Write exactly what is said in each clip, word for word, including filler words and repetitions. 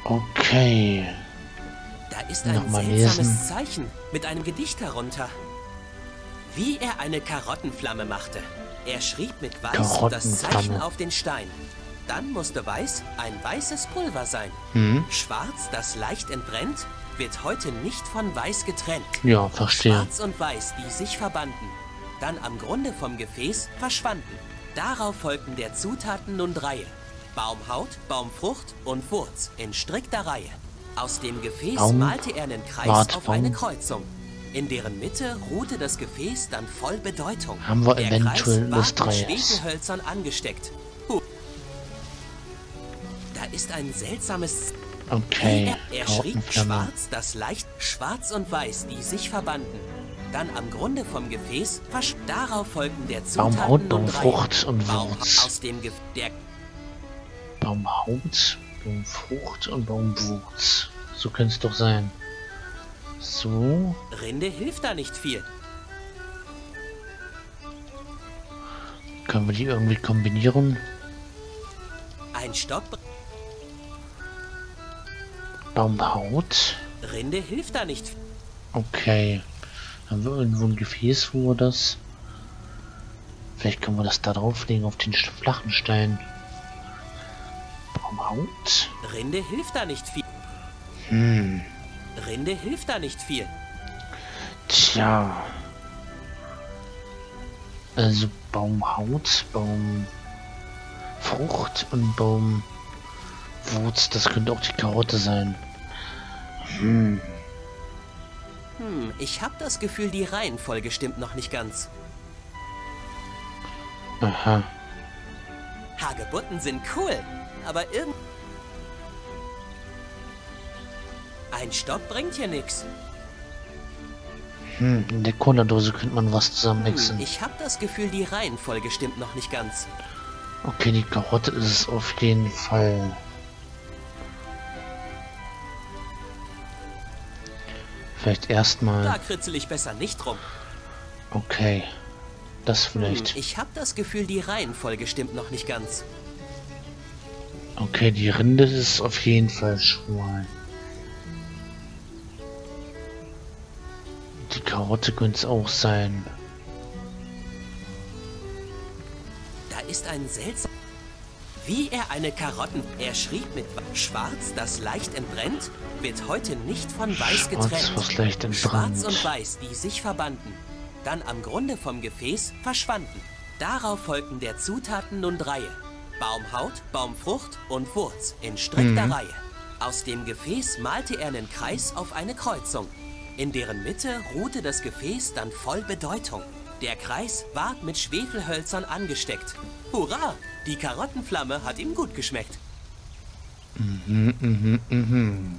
Okay. Da ist ein Nochmal seltsames lesen. Zeichen mit einem Gedicht darunter. Wie er eine Karottenflamme machte. Er schrieb mit Weiß das Zeichen Karottenflamme. auf den Stein. Dann musste Weiß ein weißes Pulver sein. Hm? Schwarz, das leicht entbrennt, wird heute nicht von Weiß getrennt. Ja, verstehe. Schwarz und Weiß, die sich verbanden, dann am Grunde vom Gefäß verschwanden. Darauf folgten der Zutaten nun Reihe. Baumhaut, Baumfrucht und Wurz in strikter Reihe. Aus dem Gefäß Baum, malte er einen Kreis Wart, auf Baum. eine Kreuzung. In deren Mitte ruhte das Gefäß dann voll Bedeutung. Haben wir Der eventuell Kreis war mit Lustreiz. Schwefelhölzern angesteckt. Huh. Da ist ein seltsames... Okay. Er, er schrieb Karottenflamme. schwarz, das leicht schwarz und weiß, die sich verbanden. Dann am Grunde vom Gefäß versch... Darauf folgten der Zutaten Baumhaut, nun Baumfrucht Reihe. und Baum, Wurz. aus dem Ge der Baumhaut, Baumfrucht und Baumwurz. So könnte es doch sein. So. Rinde hilft da nicht viel. Können wir die irgendwie kombinieren? Ein Stock... Baumhaut. Rinde hilft da nicht viel. Okay. Haben wir irgendwo ein Gefäß, wo wir das... Vielleicht können wir das da drauflegen auf den flachen Stein. Baumhaut. Rinde hilft da nicht viel. Hm. Rinde hilft da nicht viel. Tja. Also Baumhaut, Baumfrucht und Baumwurz, das könnte auch die Karotte sein. Hm. Hm, ich hab das Gefühl, die Reihenfolge stimmt noch nicht ganz. Aha. Hagebutten sind cool, aber irgend... Ein Stock bringt hier nix. Hm, in der Cola-Dose könnte man was zusammen Hm, mixen. ich hab das Gefühl, die Reihenfolge stimmt noch nicht ganz. Okay, die Karotte ist es auf jeden Fall. Vielleicht Da erstmal. kritzel ich besser nicht drum. Okay. Das Hm, vielleicht. ich hab das Gefühl, die Reihenfolge stimmt noch nicht ganz. Okay, die Rinde ist auf jeden Fall schon mal. Die Karotte könnte es auch sein. Da ist ein seltsam... Wie er eine Karotten... Er schrieb mit Schwarz, das leicht entbrennt, wird heute nicht von Weiß Schwarz, getrennt. was leicht entbrennt. Schwarz und Weiß, die sich verbanden, dann am Grunde vom Gefäß verschwanden. Darauf folgten der Zutaten nun Reihe. Baumhaut, Baumfrucht und Wurz in strikter Mhm. Reihe. Aus dem Gefäß malte er einen Kreis auf eine Kreuzung. In deren Mitte ruhte das Gefäß dann voll Bedeutung. Der Kreis ward mit Schwefelhölzern angesteckt. Hurra! Die Karottenflamme hat ihm gut geschmeckt. Mhm, mhm, mhm.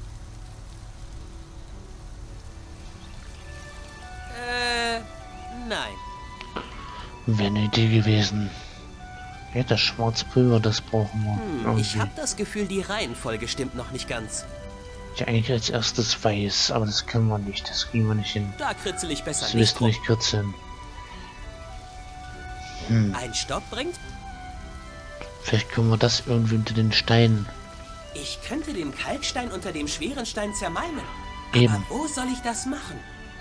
Äh, nein. Wäre eine Idee gewesen. Ja, das Schwarzpulver, das brauchen wir. Hm, ich irgendwie. habe das Gefühl, die Reihenfolge stimmt noch nicht ganz. Ja, eigentlich als erstes weiß, aber das können wir nicht. Das kriegen wir nicht hin. Da kritzel ich besser Das nicht wirst du drum. nicht kürzeln. Hm, Ein Stock bringt... vielleicht können wir das irgendwie unter den Steinen. Ich könnte den Kalkstein unter dem schweren Stein zermalmen. Eben. Aber wo soll ich das machen?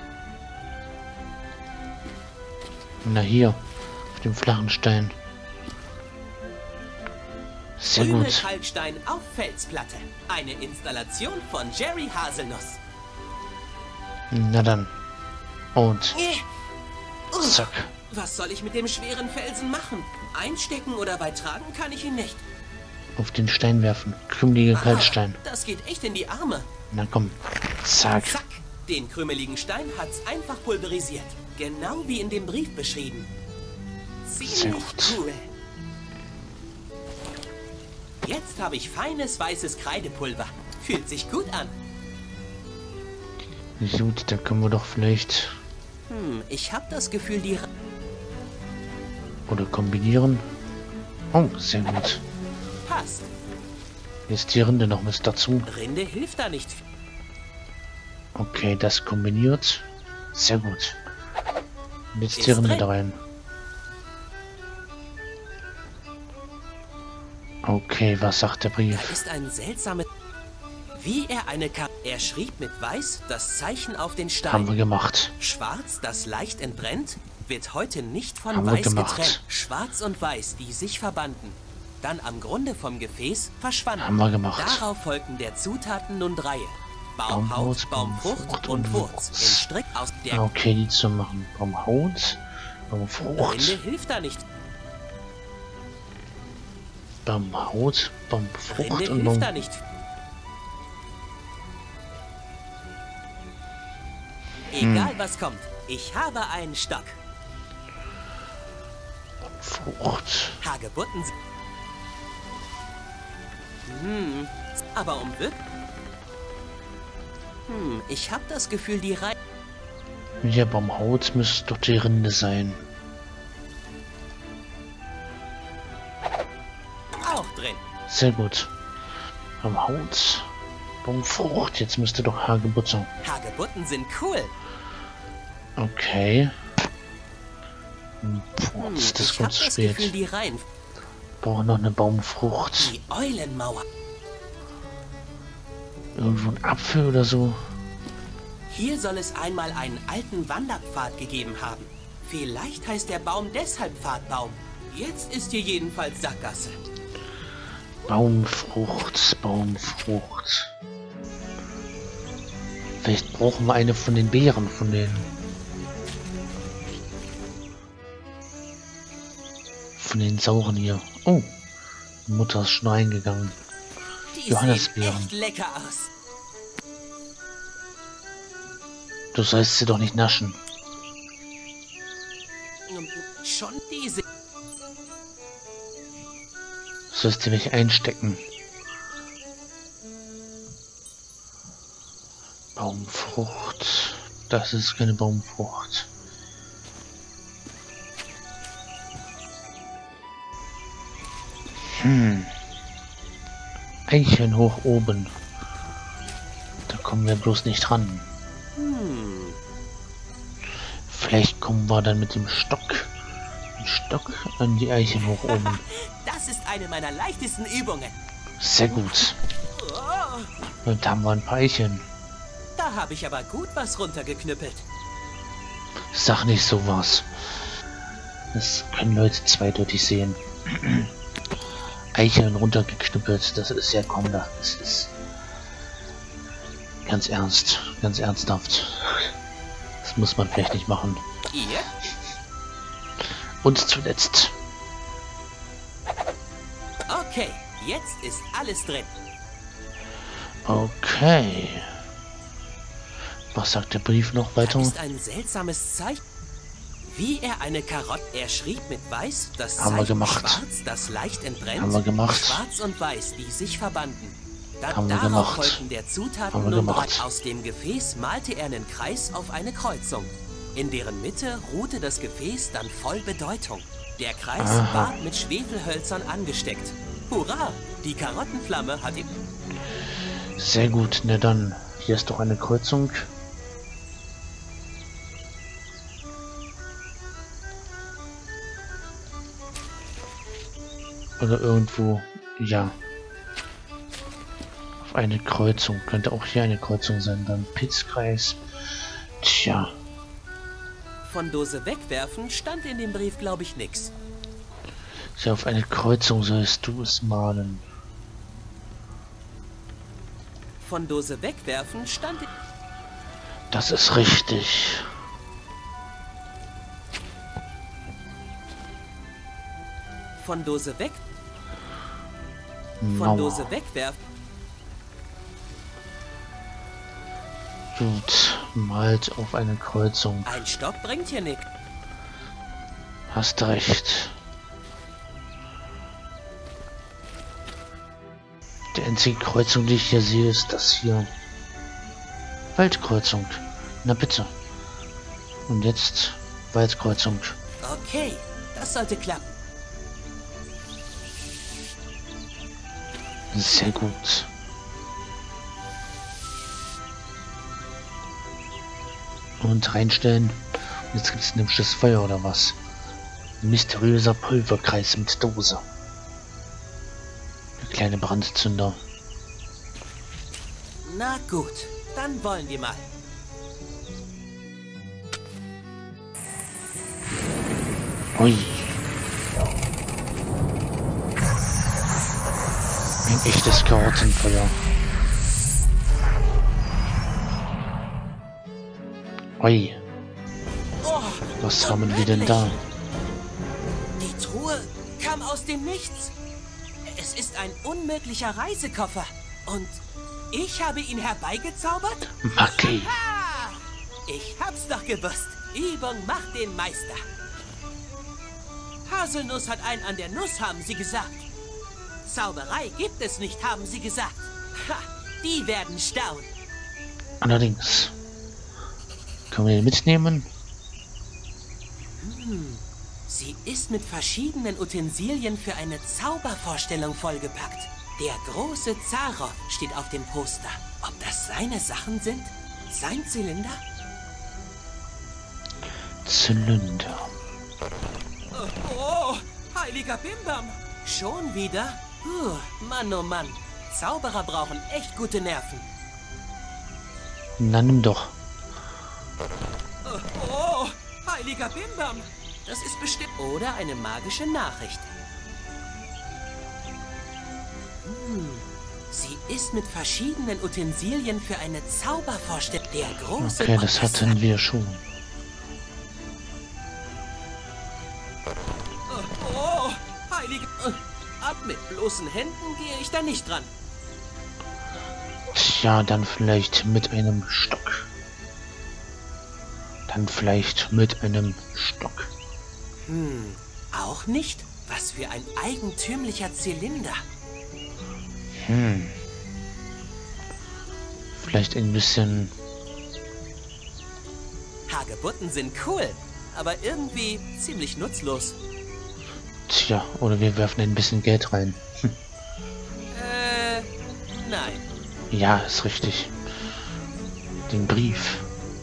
Na hier, auf dem flachen Stein. Sehr Grüne gut. Kalkstein auf Felsplatte. Eine Installation von Jerry Haselnuss. Na dann. Und Äh. Uh, zack. Was soll ich mit dem schweren Felsen machen? Einstecken oder weit tragen kann ich ihn nicht. Auf den Stein werfen. Krümeliger Ah, Kalkstein. das geht echt in die Arme. Na komm. Zack. Zack. Den krümeligen Stein hat's einfach pulverisiert. Genau wie in dem Brief beschrieben. Sehr Ziemlich gut. cool. Jetzt habe ich feines weißes Kreidepulver. Fühlt sich gut an. Gut, da können wir doch vielleicht. Hm, ich habe das Gefühl, die... Ra- Oder kombinieren. Oh, sehr gut. Passt. Jetzt die Rinde noch was dazu. Rinde hilft da nicht. Okay, das kombiniert. Sehr gut. Und jetzt Ist die Rinde drin. da rein. Okay, was sagt der Da Brief? ist ein seltsames... Wie er eine Karte... Er schrieb mit Weiß das Zeichen auf den Stein. Haben wir gemacht. Schwarz, das leicht entbrennt, wird heute nicht von Haben wir Weiß gemacht. getrennt. Schwarz und Weiß, die sich verbanden, dann am Grunde vom Gefäß verschwanden. Haben wir gemacht. Darauf folgten der Zutaten nun Reihe. Baumhaut, Baumhaut, Baumfrucht Baumfrucht und und Wurz. In Strick aus der Ah, okay, die zu machen. Baumhaut, Baumfrucht, Rinde hilft da nicht. Baumhaut, Baumfrucht Rinde und hilft Baum... da nicht. Egal was kommt, ich habe einen Stock. Frucht. Hagebutten. Hm, aber um Glück. Hm, ich habe das Gefühl, die Reihe. Ja, Baumhaut müsste doch die Rinde sein. Auch drin. Sehr gut. Baumhaut, Baumfrucht. Jetzt müsste doch Hagebutte. Hagebutten sind cool. Okay. Boah, Hm, ist das ich gut habe zu das spät. Gefühl, die Reihen. Brauche noch eine Baumfrucht. Die Eulenmauer. Irgendwo ein Apfel oder so. Hier soll es einmal einen alten Wanderpfad gegeben haben. Vielleicht heißt der Baum deshalb Pfadbaum. Jetzt ist hier jedenfalls Sackgasse. Baumfrucht, Baumfrucht. Vielleicht brauchen wir eine von den Beeren, von den... Von den Sauren hier. Oh, Mutter ist schon reingegangen. Die sehen Johannisbeeren. echt lecker aus. Du sollst sie doch nicht naschen. Und schon diese. Du sollst sie nicht einstecken. Baumfrucht. Das ist keine Baumfrucht. Hm. Eicheln hoch oben. Da kommen wir bloß nicht ran. Hm. Vielleicht kommen wir dann mit dem Stock, dem Stock an die Eicheln hoch oben. Das ist eine meiner leichtesten Übungen. Sehr gut. Oh, Und da haben wir ein paar Eicheln. da habe ich aber gut was runtergeknüppelt. Sag nicht sowas. Das können Leute zweideutig sehen. Eicheln runtergeknüppelt, das ist ja komm, das ist ganz ernst, ganz ernsthaft. Das muss man vielleicht nicht machen. Ihr? Und zuletzt. Okay, jetzt ist alles drin. Okay. Was sagt der Brief noch weiter? Das ist ein seltsames Zeichen. Wie er eine Karotte... Er schrieb mit Weiß das Haben wir Zeichen gemacht. Schwarz, das leicht entbrennt. Haben wir gemacht. Schwarz und Weiß, die sich verbanden. Dann Haben wir darauf gemacht. folgten der Zutaten Haben wir nun gemacht. drei. Aus dem Gefäß malte er einen Kreis auf eine Kreuzung. In deren Mitte ruhte das Gefäß dann voll Bedeutung. Der Kreis Aha. war mit Schwefelhölzern angesteckt. Hurra! Die Karottenflamme hat ihm... Sehr gut, na dann. Hier ist doch eine Kreuzung. Oder irgendwo, ja. Auf eine Kreuzung. Könnte auch hier eine Kreuzung sein. Dann Pitzkreis. Tja. Von Dose wegwerfen stand in dem Brief, glaube ich, nix. Tja, auf eine Kreuzung sollst du es malen. Von Dose wegwerfen stand in... Das ist richtig. Von Dose weg... Von Mauer. Dose wegwerfen... Gut, malt auf eine Kreuzung. Ein Stock bringt hier nichts. Hast recht. Die einzige Kreuzung, die ich hier sehe, ist das hier. Waldkreuzung. Na bitte. Und jetzt Waldkreuzung. Okay, das sollte klappen. Sehr gut. Und reinstellen. Jetzt gibt es nämlich das Feuer oder was? Ein mysteriöser Pulverkreis mit Dose. Eine kleine Brandzünder. Na gut, dann wollen wir mal. Ui. Ein echtes Karottenfeuer. Ui. Oh, Was haben wir denn da? Die Truhe kam aus dem Nichts. Es ist ein unmöglicher Reisekoffer. Und ich habe ihn herbeigezaubert? Magie. Ha! Ich hab's doch gewusst. Übung macht den Meister. Haselnuss hat einen an der Nuss, haben sie gesagt. Zauberei gibt es nicht, haben sie gesagt. Ha! Die werden staunen. Allerdings. Können wir den mitnehmen? Hm. Sie ist mit verschiedenen Utensilien für eine Zaubervorstellung vollgepackt. Der große Zaroff steht auf dem Poster. Ob das seine Sachen sind? Sein Zylinder? Zylinder. Oh, oh, heiliger Bimbam. Schon wieder? Puh, Mann, oh Mann. Zauberer brauchen echt gute Nerven. Na, nimm doch. Oh, oh, heiliger Bimbam. Das ist bestimmt... Oder eine magische Nachricht. Hm. Sie ist mit verschiedenen Utensilien für eine Zaubervorstellung. Der große... Okay, das hatten wir schon. Oh, oh, heilige... Ab mit bloßen Händen gehe ich da nicht dran. Tja, dann vielleicht mit einem Stock. Dann vielleicht mit einem Stock. Hm, auch nicht? Was für ein eigentümlicher Zylinder. Hm. Vielleicht ein bisschen... Hagebutten sind cool, aber irgendwie ziemlich nutzlos. Tja, oder wir werfen ein bisschen Geld rein. Hm. Äh, nein. Ja, ist richtig. Den Brief.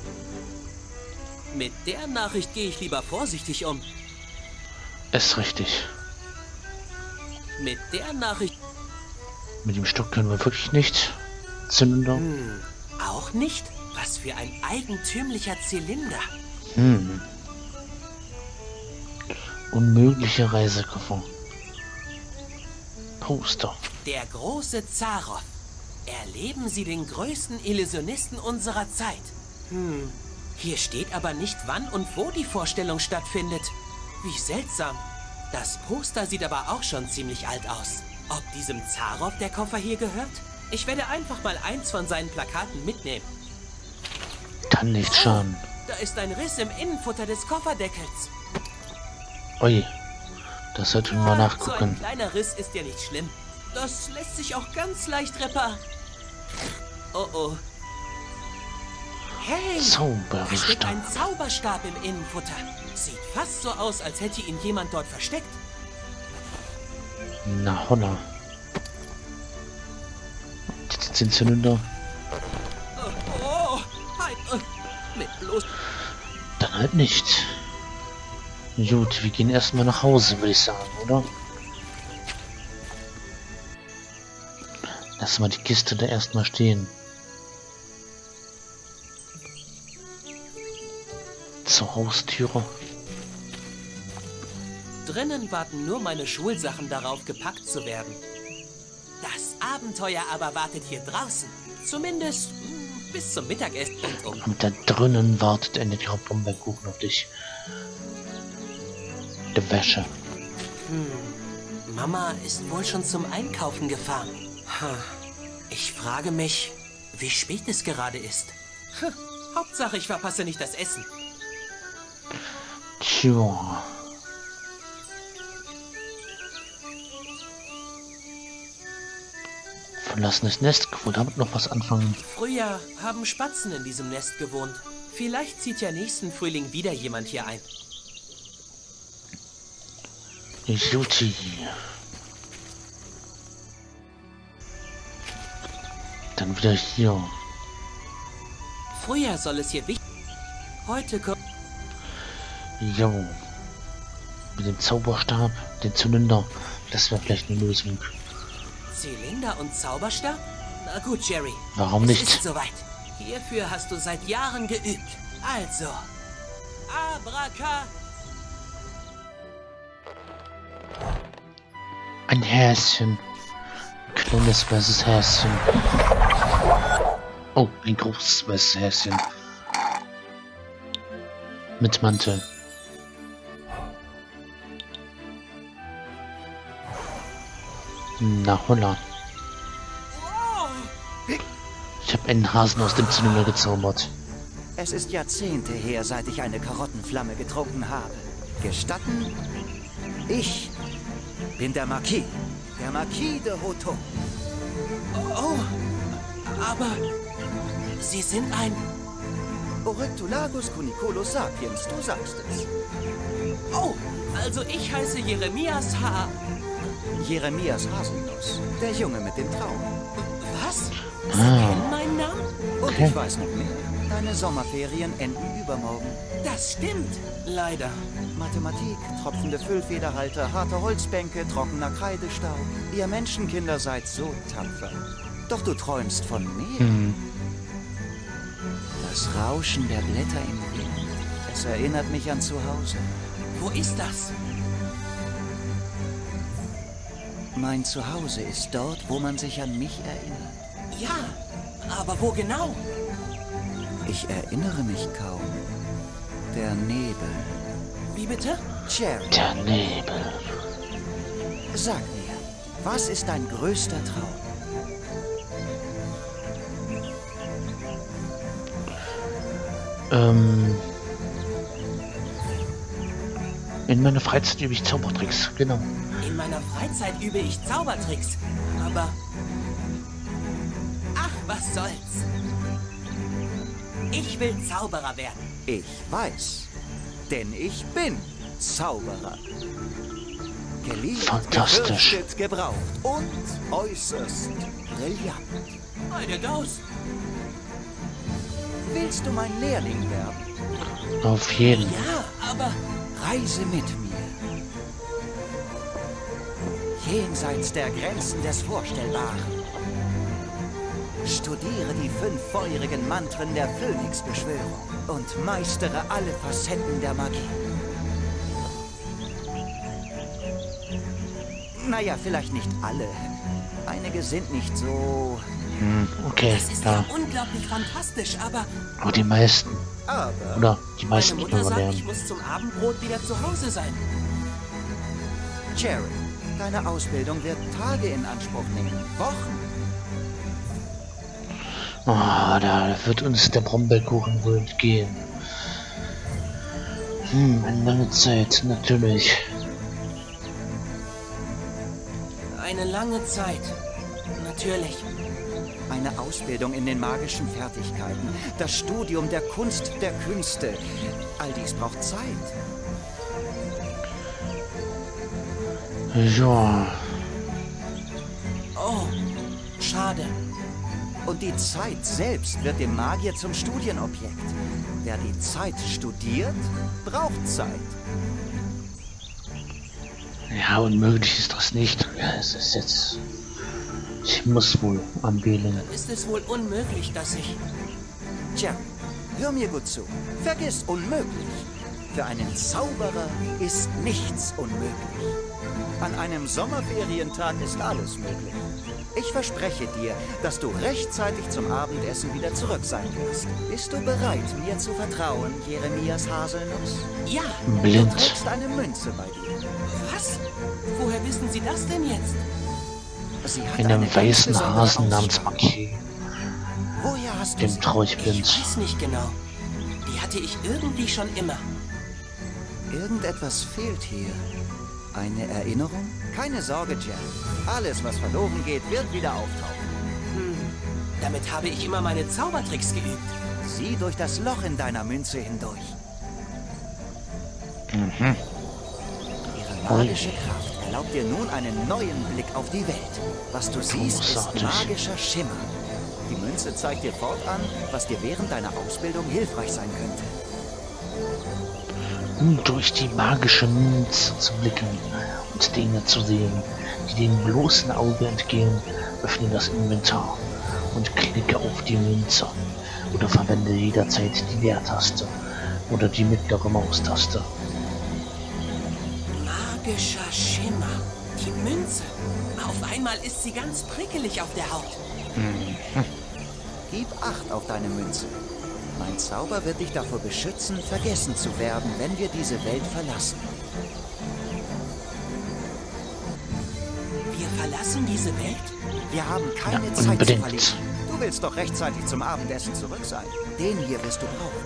Mit der Nachricht gehe ich lieber vorsichtig um. Ist richtig. Mit der Nachricht... Mit dem Stock können wir wirklich nicht. Zylinder. Hm, auch nicht? Was für ein eigentümlicher Zylinder. Hm. Unmögliche Reisekoffer. Poster. Der große Zaroff. Erleben Sie den größten Illusionisten unserer Zeit. Hm, hier steht aber nicht, wann und wo die Vorstellung stattfindet. Wie seltsam. Das Poster sieht aber auch schon ziemlich alt aus. Ob diesem Zaroff der Koffer hier gehört? Ich werde einfach mal eins von seinen Plakaten mitnehmen. Kann nicht schaden. Da ist ein Riss im Innenfutter des Kofferdeckels. Ui, das sollten wir mal So ein nachgucken. kleiner Riss ist ja nicht schlimm. Das lässt sich auch ganz leicht reparieren. Oh oh. Hey, da steckt Zauberstab. ein Zauberstab im Innenfutter. Sieht fast so aus, als hätte ihn jemand dort versteckt. Na holla. Jetzt den Zylinder. Oh, oh, halt, äh, mit bloß... Dann halt nicht. Gut, wir gehen erstmal nach Hause, würde ich sagen, oder? Lass mal die Kiste da erstmal stehen. Zur Haustüre. Drinnen warten nur meine Schulsachen darauf, gepackt zu werden. Das Abenteuer aber wartet hier draußen. Zumindest mh, bis zum Mittagessen und um. Und da drinnen wartet eine Graubrombeerkuchen auf dich. Die Wäsche. Hm. Mama ist wohl schon zum Einkaufen gefahren. Ha. Ich frage mich, wie spät es gerade ist. Hm. Hauptsache, ich verpasse nicht das Essen. Tja. Verlassenes Nest, damit noch was anfangen. Früher haben Spatzen in diesem Nest gewohnt. Vielleicht zieht ja nächsten Frühling wieder jemand hier ein. Juti. Dann wieder hier. Früher soll es hier wichtig... Heute kommt... Jo. Mit dem Zauberstab, den Zylinder. Das wäre vielleicht eine Lösung. Zylinder und Zauberstab? Na gut, Jerry. Warum es nicht? Ist soweit. Hierfür hast du seit Jahren geübt. Also, Abraka. Ein Häschen. Ein kleines weißes Häschen. Oh, ein großes weißes Häschen. Mit Mantel. Na holla. Ich habe einen Hasen aus dem Zylinder gezaubert. Es ist Jahrzehnte her, seit ich eine Karottenflamme getrunken habe. Gestatten? Ich bin der Marquis. Der Marquis de Hoton. Oh, aber Sie sind ein... Oryctolagus cuniculus sapiens, du sagst es. Oh, also ich heiße Jeremias Ha... Jeremias Haselnuss, der Junge mit dem Traum. Was? Sie Ah. kennen meinen Namen? Und Okay. ich weiß noch mehr. Deine Sommerferien enden übermorgen. Das stimmt. Leider. Mathematik, tropfende Füllfederhalter, harte Holzbänke, trockener Kreidestaub. Ihr Menschenkinder seid so tapfer. Doch du träumst von mehr. Hm. Das Rauschen der Blätter im Wind. Es erinnert mich an zu Hause. Wo ist das? Mein Zuhause ist dort, wo man sich an mich erinnert. Ja, aber wo genau? Ich erinnere mich kaum. Der Nebel. Wie bitte? Jerry, Der Nebel. sag mir, was ist dein größter Traum? Ähm. In meiner Freizeit übe ich Zaubertricks, genau. In meiner Freizeit übe ich Zaubertricks. Aber... Ach, was soll's. Ich will Zauberer werden. Ich weiß, denn ich bin Zauberer. Geliebt, Fantastisch. gefürchtet, gebraucht und äußerst brillant. Meine Daus. Willst du mein Lehrling werden? Auf jeden. Ja, aber... Reise mit mir. Jenseits der Grenzen des Vorstellbaren. Studiere die fünf feurigen Mantren der Phönixbeschwörung und meistere alle Facetten der Magie. Naja, vielleicht nicht alle. Einige sind nicht so... Hm, okay, Das ist ja. ja unglaublich fantastisch, aber... Aber die meisten. Aber Oder die Meine meisten Mutter können wir sagt, ich lernen. muss zum Abendbrot wieder zu Hause sein. Jerry, deine Ausbildung wird Tage in Anspruch nehmen. Wochen. Ah, da wird uns der Brombeerkuchen wohl entgehen. Hm, eine lange Zeit, natürlich. Eine lange Zeit. Natürlich. Eine Ausbildung in den magischen Fertigkeiten, das Studium der Kunst der Künste. All dies braucht Zeit. Ja, Oh, schade. Und die Zeit selbst wird dem Magier zum Studienobjekt. Wer die Zeit studiert, braucht Zeit. ja, unmöglich ist das nicht. Ja, es ist jetzt... Ich muss wohl anwählen. Ist es wohl unmöglich, dass ich... Tja, hör mir gut zu. Vergiss unmöglich. Für einen Zauberer ist nichts unmöglich. An einem Sommerferientag ist alles möglich. Ich verspreche dir, dass du rechtzeitig zum Abendessen wieder zurück sein wirst. Bist du bereit, mir zu vertrauen, Jeremias Haselnuss? Ja, Du Blind. trägst eine Münze bei dir. was? Woher wissen Sie das denn jetzt? Sie hat In eine einem ganz weißen besondere Hasen namens Ausstrahlung. Marquis. Woher hast du Dem sie? traue ich Ich blind. weiß nicht genau. Die hatte ich irgendwie schon immer. Irgendetwas fehlt hier. Eine Erinnerung? Keine Sorge, Jerry. Alles, was verloren geht, wird wieder auftauchen. Hm, damit habe ich immer meine Zaubertricks geübt. Sieh durch das Loch in deiner Münze hindurch. Mhm. Ihre magische Kraft erlaubt dir nun einen neuen Blick auf die Welt. Was du siehst, ist Großartig. magischer Schimmer. Die Münze zeigt dir fortan, was dir während deiner Ausbildung hilfreich sein könnte. Um durch die magische Münze zu blicken und Dinge zu sehen, die dem bloßen Auge entgehen, öffne das Inventar und klicke auf die Münze. Oder verwende jederzeit die Leertaste oder die mittlere Maustaste. Magischer Schimmer. Die Münze. Auf einmal ist sie ganz prickelig auf der Haut. Mhm. Gib Acht auf deine Münze. Mein Zauber wird dich davor beschützen, vergessen zu werden, wenn wir diese Welt verlassen. Wir verlassen diese Welt? Wir haben keine Ja, Zeit zu unbedingt. verlieren. Du willst doch rechtzeitig zum Abendessen zurück sein. Den hier wirst du brauchen.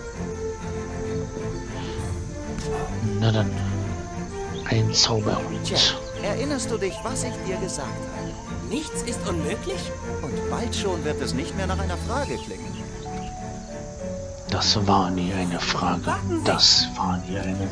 Na dann, ein Zauberhut. Jack, erinnerst du dich, was ich dir gesagt habe? Nichts ist unmöglich? Und bald schon wird es nicht mehr nach einer Frage klingen. Das war nie eine Frage. Warten Sie. Das war nie eine...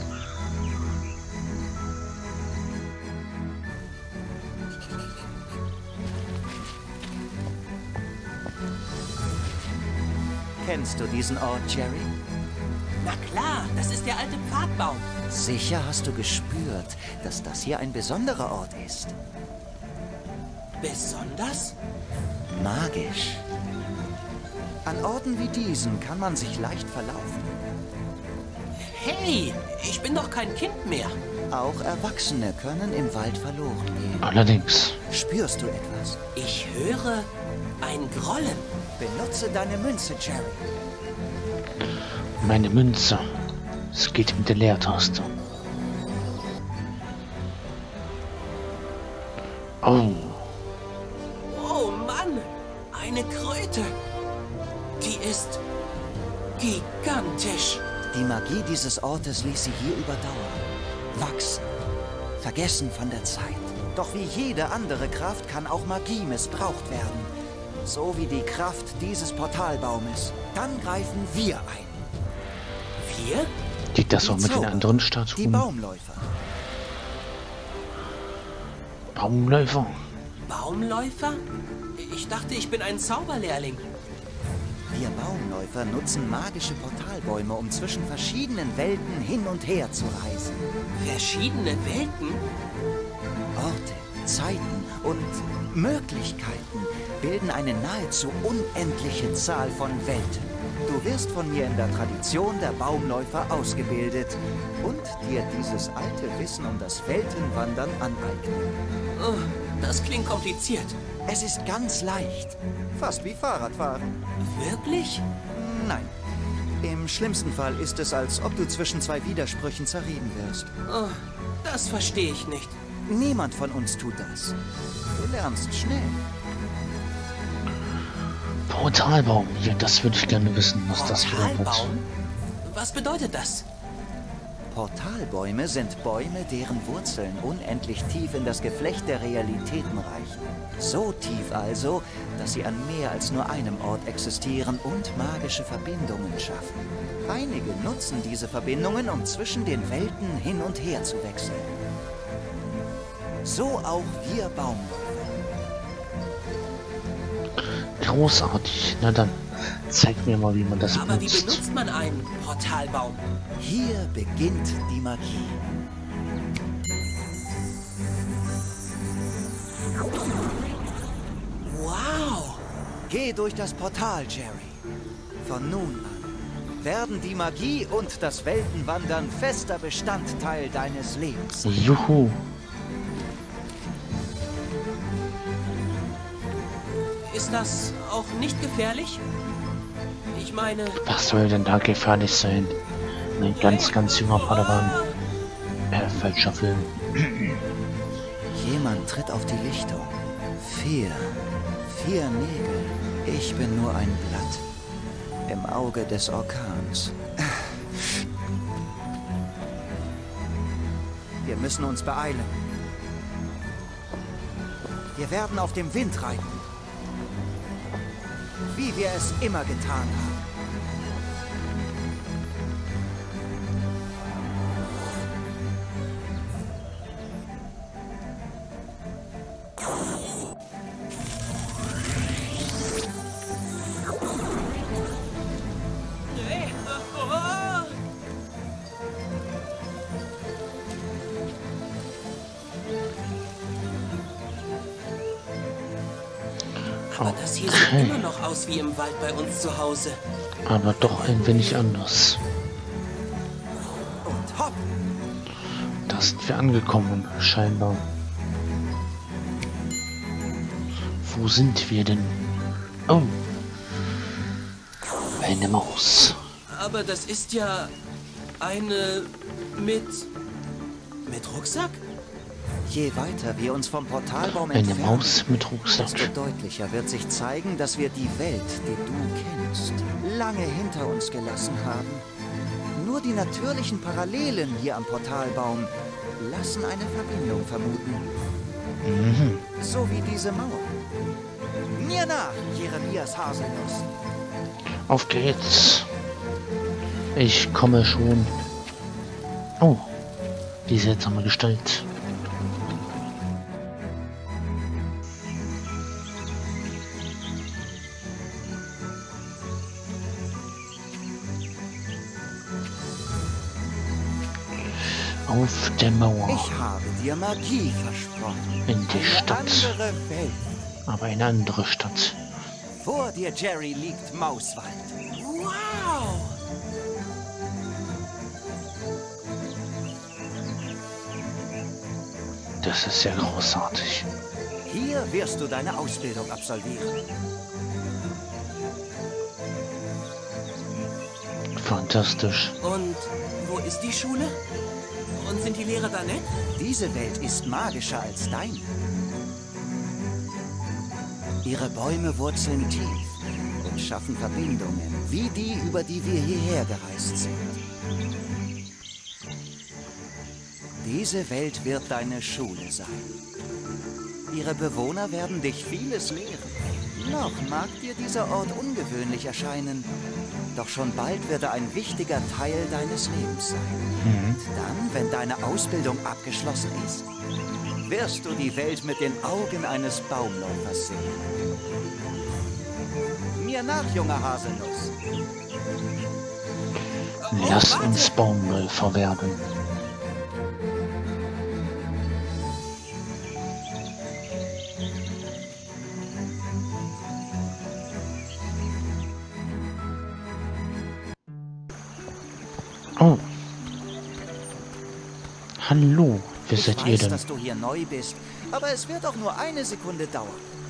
Kennst du diesen Ort, Jerry? Na klar, das ist der alte Pfadbaum. Sicher hast du gespürt, dass das hier ein besonderer Ort ist. Besonders? Magisch. An Orten wie diesen kann man sich leicht verlaufen. Hey, ich bin doch kein Kind mehr. Auch Erwachsene können im Wald verloren gehen. Allerdings. Spürst du etwas? Ich höre ein Grollen. Benutze deine Münze, Jerry. Meine Münze. Es geht mit der Leertaste. Oh. Oh Mann, eine Kröte. Die ist gigantisch. Die Magie dieses Ortes ließ sie hier überdauern. Wachsen. Vergessen von der Zeit. Doch wie jede andere Kraft kann auch Magie missbraucht werden. So wie die Kraft dieses Portalbaumes. Dann greifen wir ein. Wir? Geht das Die auch mit den Zauberer, anderen Die Statuen? Baumläufer. Baumläufer? Baumläufer? Ich dachte, ich bin ein Zauberlehrling. Wir Baumläufer nutzen magische Portalbäume, um zwischen verschiedenen Welten hin und her zu reisen. Verschiedene Welten? Orte, Zeiten und Möglichkeiten bilden eine nahezu unendliche Zahl von Welten. Du wirst von mir in der Tradition der Baumläufer ausgebildet und dir dieses alte Wissen um das Weltenwandern aneignen. Oh, das klingt kompliziert. Es ist ganz leicht. Fast wie Fahrradfahren. Wirklich? Nein. Im schlimmsten Fall ist es, als ob du zwischen zwei Widersprüchen zerrieben wirst. Oh, das verstehe ich nicht. Niemand von uns tut das. Du lernst schnell. Portalbaum. Ja, das würde ich gerne wissen, was das für ein wird. Portalbaum? Was bedeutet das? Portalbäume sind Bäume, deren Wurzeln unendlich tief in das Geflecht der Realitäten reichen. So tief also, dass sie an mehr als nur einem Ort existieren und magische Verbindungen schaffen. Einige nutzen diese Verbindungen, um zwischen den Welten hin und her zu wechseln. So auch wir Baumläufer. Großartig. Na dann, zeig mir mal, wie man das Aber wie benutzt. benutzt man einen Portalbaum? Hier beginnt die Magie. Wow! Geh durch das Portal, Jerry. Von nun an werden die Magie und das Weltenwandern fester Bestandteil deines Lebens. Juhu. Ist das auch nicht gefährlich? Ich meine... Was soll denn da gefährlich sein? Ein ganz, ganz junger Padawan. Äh, falscher Film. Jemand tritt auf die Lichtung. Vier. Vier Nägel. Ich bin nur ein Blatt. Im Auge des Orkans. Wir müssen uns beeilen. Wir werden auf dem Wind reiten. Wie wir es immer getan haben. Aber das hier sieht immer noch aus wie im Wald bei uns zu Hause. Aber doch ein wenig anders. Und hopp! Da sind wir angekommen, scheinbar. Wo sind wir denn? Oh. Eine Maus. Aber das ist ja eine mit... mit Rucksack? Je weiter wir uns vom Portalbaum Eine entfernen, Maus mit Rucksack. desto deutlicher wird sich zeigen, dass wir die Welt, die du kennst, lange hinter uns gelassen haben. Nur die natürlichen Parallelen hier am Portalbaum lassen eine Verbindung vermuten. Mhm. So wie diese Mauer. Mir nach, Jeremias Haselnuss. Auf geht's. Ich komme schon. Oh, die seltsame Gestalt. Auf der Mauer. Ich habe dir Magie versprochen. In die Eine Stadt. andere Welt. Aber eine andere Stadt. Vor dir, Jerry, liegt Mauswald. Wow! Das ist sehr großartig. Hier wirst du deine Ausbildung absolvieren. Fantastisch. Und wo ist die Schule? Und sind die Lehrer da nett? Diese Welt ist magischer als deine. Ihre Bäume wurzeln tief und schaffen Verbindungen, wie die, über die wir hierher gereist sind. Diese Welt wird deine Schule sein. Ihre Bewohner werden dich vieles lehren. Noch mag dir dieser Ort ungewöhnlich erscheinen, doch schon bald wird er ein wichtiger Teil deines Lebens sein. Mhm. Und dann, wenn deine Ausbildung abgeschlossen ist, wirst du die Welt mit den Augen eines Baumläufers sehen. Mir nach, junger Haselnuss. Lass uns Baumläufer werden. Oh. Hallo, wer Ich seid weiß, ihr denn? dass du hier neu bist, aber es wird auch nur eine Sekunde dauern.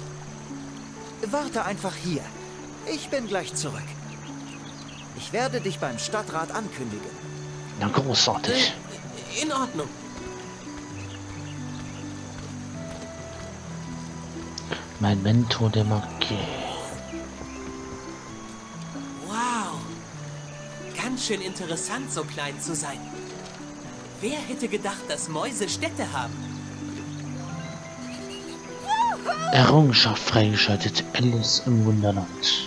Warte einfach hier. Ich bin gleich zurück. Ich werde dich beim Stadtrat ankündigen. Na, großartig. Äh, in Ordnung. Mein Mentor der Magie. Wow. Ganz schön interessant, so klein zu sein. Wer hätte gedacht, dass Mäuse Städte haben? Errungenschaft freigeschaltet. Alice im Wunderland.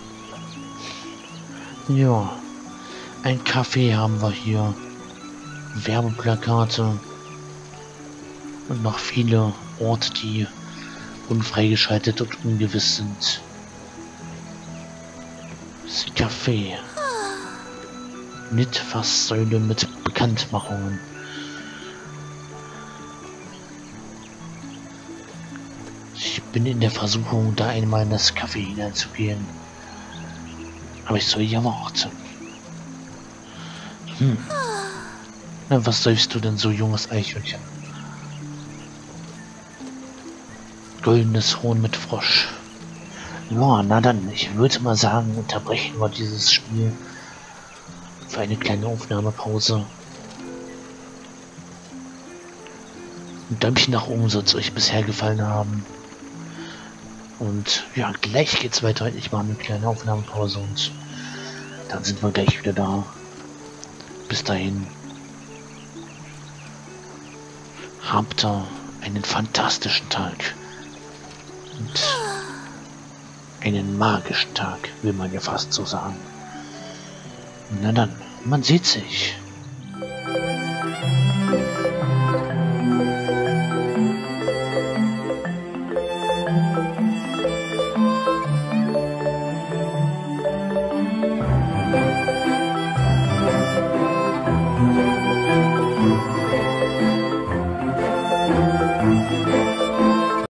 Ja. Ein Café haben wir hier. Werbeplakate. Und noch viele Orte, die unfreigeschaltet und ungewiss sind. Das Café. Litfaßsäule mit Bekanntmachungen. Ich bin in der Versuchung, da einmal in das Café hineinzugehen. Aber ich soll ja warten. Hm. Na, was säufst du denn so, junges Eichhörnchen? Goldenes Horn mit Frosch. Ja, na dann, ich würde mal sagen, unterbrechen wir dieses Spiel für eine kleine Aufnahmepause. Ein Däumchen nach oben soll es euch bisher gefallen haben. Und ja, gleich geht's weiter. Ich mache eine kleine Aufnahmepause und dann sind wir gleich wieder da. Bis dahin. Habt ihr einen fantastischen Tag. Und einen magischen Tag, will man ja fast so sagen. Na dann, man sieht sich.